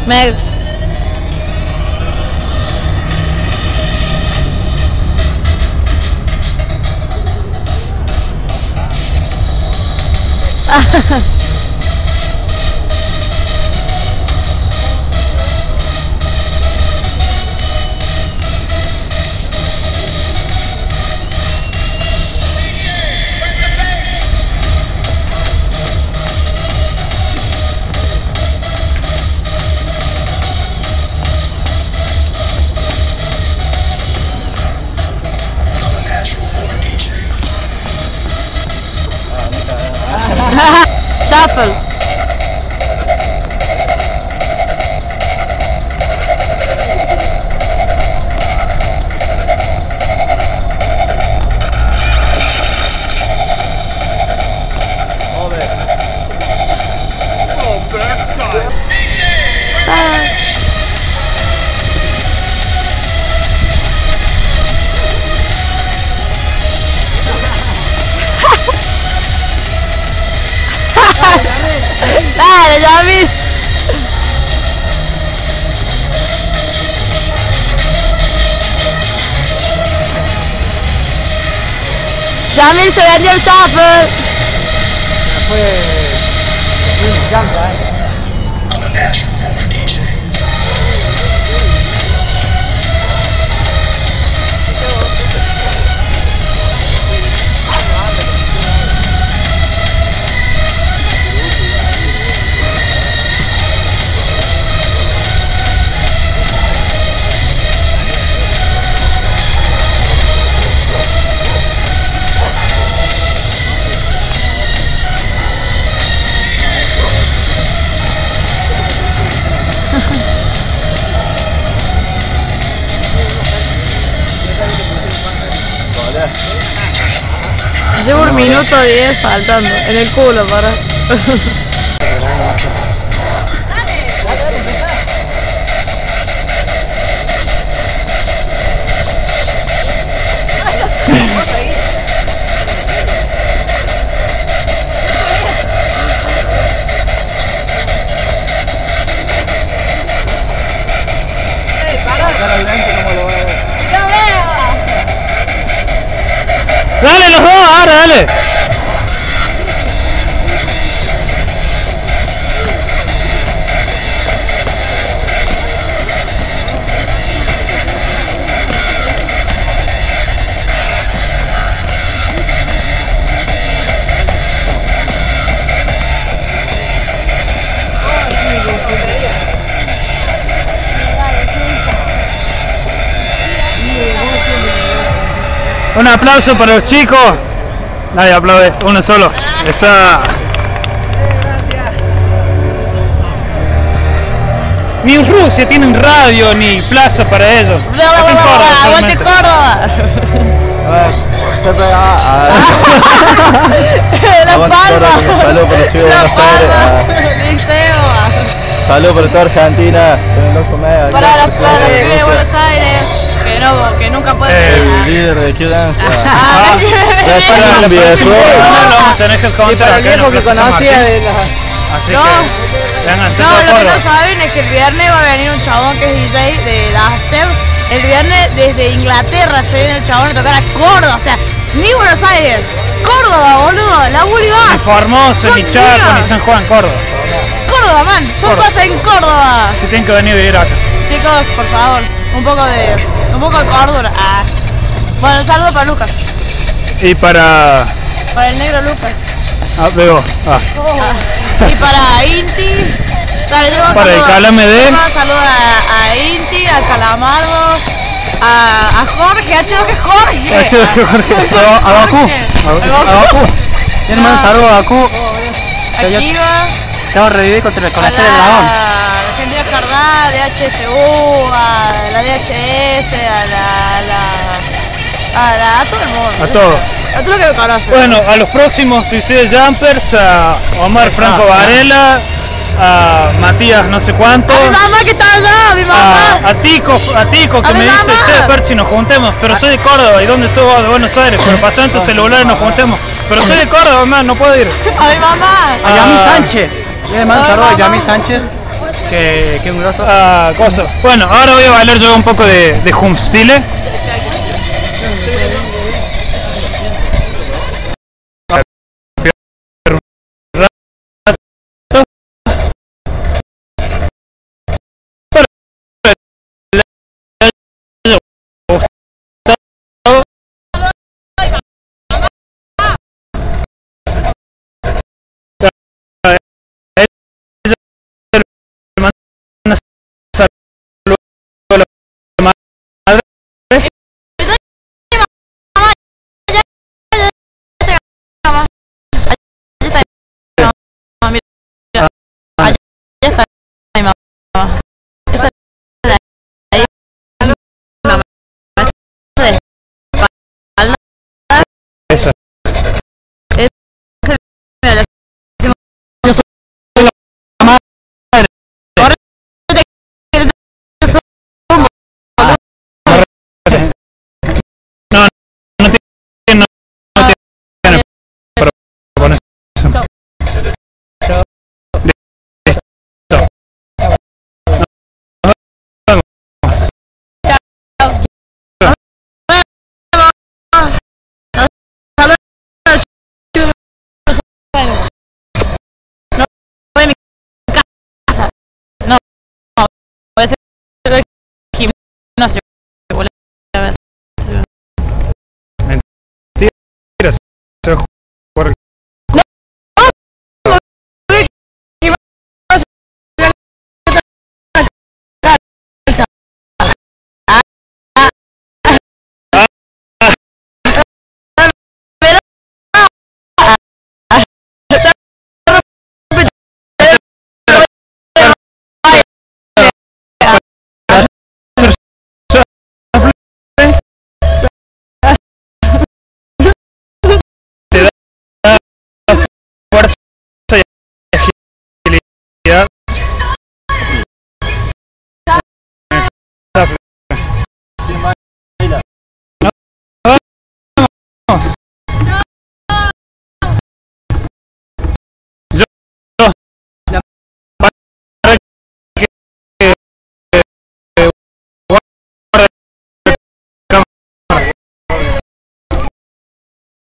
Meg. Shuffle. Dale, Yamil. Yamil se vendió el shuffle. Fue llanta, Llevo 1 minuto 10 faltando, en el culo para. Dale los dos, ahora dale. Un aplauso para los chicos. Nadie aplaude, uno solo. Esa. Ni en Rusia tienen radio ni plaza para ellos. ¡Aguante Córdoba! La Palma. Saludos para los chicos de Buenos Aires. Saludos para toda Argentina. Para la Plata de Buenos Aires. Que nunca puede El líder de Q-Dance. Y para el viejo que conocía de la... Así no, que lo que no saben es que el viernes va a venir un chabón que es DJ de la After. El viernes desde Inglaterra se viene el chabón a tocar a Córdoba, o sea, ni Buenos Aires, Córdoba, boludo, la Bolívar. Ni Formosa, ni Chaco, ni San Juan, Córdoba. Córdoba, man, son cosas en Córdoba. Que tienen que venir a vivir acá. Chicos, por favor, un poco de cordura. Ah. Bueno, un saludo para Lucas. Y para el negro Lucas. Veo. Y para Inti. Dale, para el Calame de. Saludo a Inti, a Calamardo, a Jorge, A Bakú. A Bakú. Tiene más saludo a Bakú. A Chiva. Te va a revivir contra el dragón. A la gente de Jardá, de HSU, a la DHS, a todo el mundo. A todos. A todo lo que me conoce. Bueno, a los próximos Suicide Jumpers, a Omar Franco Varela, a Matías no sé cuánto. A mi mamá que está allá, a mi mamá. A Tico que me dice, che, Perchi, nos juntemos, pero soy de Córdoba, ¿y dónde sos vos? De Buenos Aires, pero pasando en tu celular nos juntemos. Pero soy de Córdoba, man, no puedo ir. A mi mamá. A Yamil Sánchez. Le mando un saludo a Yamil Sánchez. Que un grosso. Coso. Bueno, ahora voy a bailar yo un poco de Jumpstile.